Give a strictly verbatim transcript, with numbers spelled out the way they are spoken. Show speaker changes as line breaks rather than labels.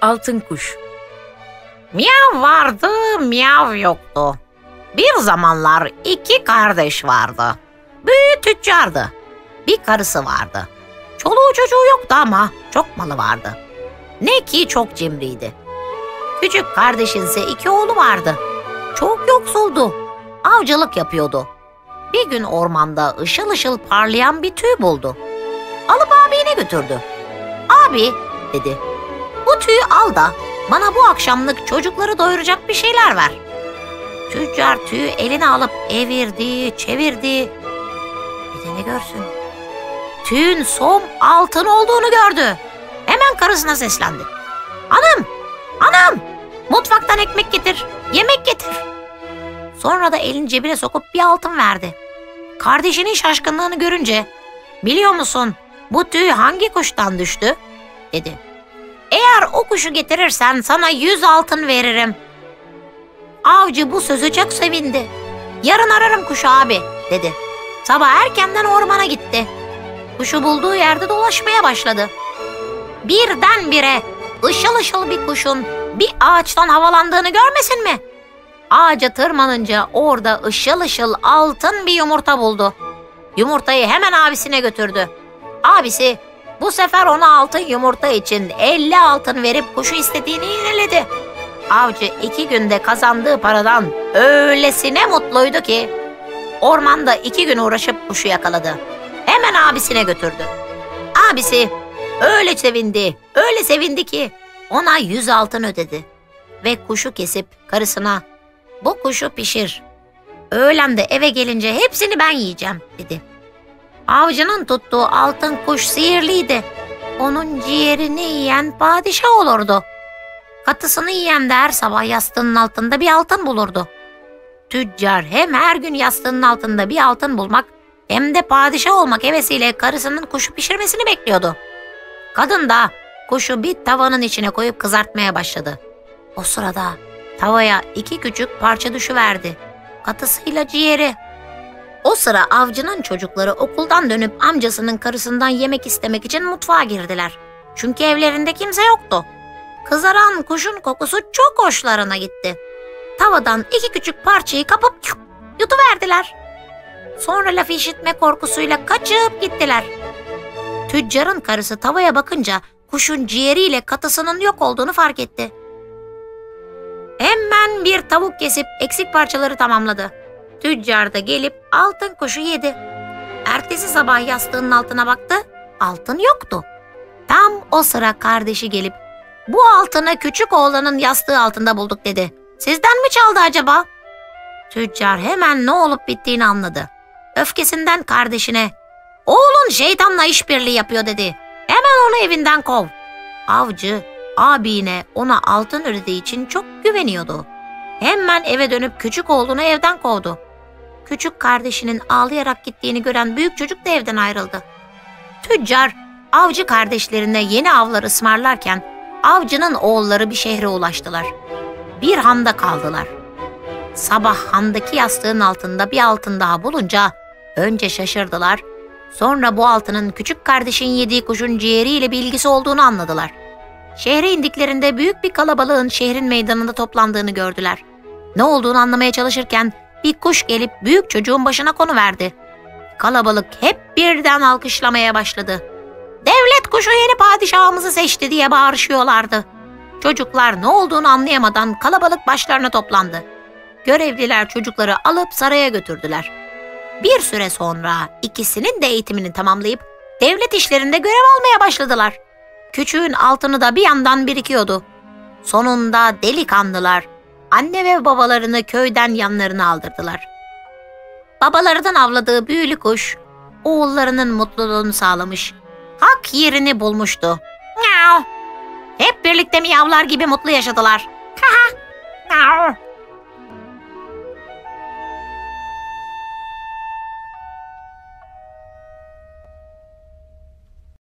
Altın Kuş.
Miyav vardı, miyav yoktu. Bir zamanlar iki kardeş vardı. Büyük tüccardı. Bir karısı vardı. Çoluğu çocuğu yoktu ama çok malı vardı. Ne ki çok cimriydi. Küçük kardeşin ise iki oğlu vardı. Çok yoksuldu. Avcılık yapıyordu. Bir gün ormanda ışıl ışıl parlayan bir tüy buldu. Alıp abine götürdü. Abi dedi, bu tüyü al da bana bu akşamlık çocukları doyuracak bir şeyler ver. Tüccar tüyü eline alıp evirdi, çevirdi. Bir de ne görsün? Tüyün som altın olduğunu gördü. Hemen karısına seslendi. Hanım, hanım, mutfaktan ekmek getir, yemek getir. Sonra da elini cebine sokup bir altın verdi. Kardeşinin şaşkınlığını görünce, biliyor musun bu tüy hangi kuştan düştü? Dedi. Eğer o kuşu getirirsen sana yüz altın veririm. Avcı bu sözü çok sevindi. Yarın ararım kuşu abi dedi. Sabah erkenden ormana gitti. Kuşu bulduğu yerde dolaşmaya başladı. Birdenbire ışıl ışıl bir kuşun bir ağaçtan havalandığını görmesin mi? Ağaca tırmanınca orada ışıl ışıl altın bir yumurta buldu. Yumurtayı hemen abisine götürdü. Abisi bu sefer ona altın yumurta için elli altın verip kuşu istediğini yineledi. Avcı iki günde kazandığı paradan öylesine mutluydu ki ormanda iki gün uğraşıp kuşu yakaladı. Hemen abisine götürdü. Abisi öyle sevindi, öyle sevindi ki ona yüz altın ödedi. Ve kuşu kesip karısına bu kuşu pişir. Öğlen de eve gelince hepsini ben yiyeceğim dedi. Avcının tuttuğu altın kuş sihirliydi. Onun ciğerini yiyen padişah olurdu. Katısını yiyen de her sabah yastığının altında bir altın bulurdu. Tüccar hem her gün yastığının altında bir altın bulmak hem de padişah olmak hevesiyle karısının kuşu pişirmesini bekliyordu. Kadın da kuşu bir tavanın içine koyup kızartmaya başladı. O sırada tavaya iki küçük parça düşüverdi. Katısıyla ciğeri. O sıra avcının çocukları okuldan dönüp amcasının karısından yemek istemek için mutfağa girdiler. Çünkü evlerinde kimse yoktu. Kızaran kuşun kokusu çok hoşlarına gitti. Tavadan iki küçük parçayı kapıp yutuverdiler. Sonra laf işitme korkusuyla kaçıp gittiler. Tüccarın karısı tavaya bakınca kuşun ciğeriyle katısının yok olduğunu fark etti. Hemen bir tavuk kesip eksik parçaları tamamladı. Tüccar da gelip altın kuşu yedi. Ertesi sabah yastığının altına baktı, altın yoktu. Tam o sıra kardeşi gelip, bu altını küçük oğlanın yastığı altında bulduk dedi. Sizden mi çaldı acaba? Tüccar hemen ne olup bittiğini anladı. Öfkesinden kardeşine, oğlun şeytanla işbirliği yapıyor dedi. Hemen onu evinden kov. Avcı abine ona altın ödediği için çok güveniyordu. Hemen eve dönüp küçük oğlunu evden kovdu. Küçük kardeşinin ağlayarak gittiğini gören büyük çocuk da evden ayrıldı. Tüccar avcı kardeşlerine yeni avlar ısmarlarken avcının oğulları bir şehre ulaştılar. Bir handa kaldılar. Sabah handaki yastığın altında bir altın daha bulunca önce şaşırdılar. Sonra bu altının küçük kardeşin yediği kuşun ciğeriyle bir ilgisi olduğunu anladılar. Şehre indiklerinde büyük bir kalabalığın şehrin meydanında toplandığını gördüler. Ne olduğunu anlamaya çalışırken bir kuş gelip büyük çocuğun başına konuverdi. Kalabalık hep birden alkışlamaya başladı. Devlet kuşu yeni padişahımızı seçti diye bağırışıyorlardı. Çocuklar ne olduğunu anlayamadan kalabalık başlarına toplandı. Görevliler çocukları alıp saraya götürdüler. Bir süre sonra ikisinin de eğitimini tamamlayıp devlet işlerinde görev almaya başladılar. Küçüğün altını da bir yandan birikiyordu. Sonunda delikanlılar anne ve babalarını köyden yanlarına aldırdılar. Babalarının avladığı büyülü kuş oğullarının mutluluğunu sağlamış. Hak yerini bulmuştu. Miau. Hep birlikte miyavlar gibi mutlu yaşadılar. Ha ha.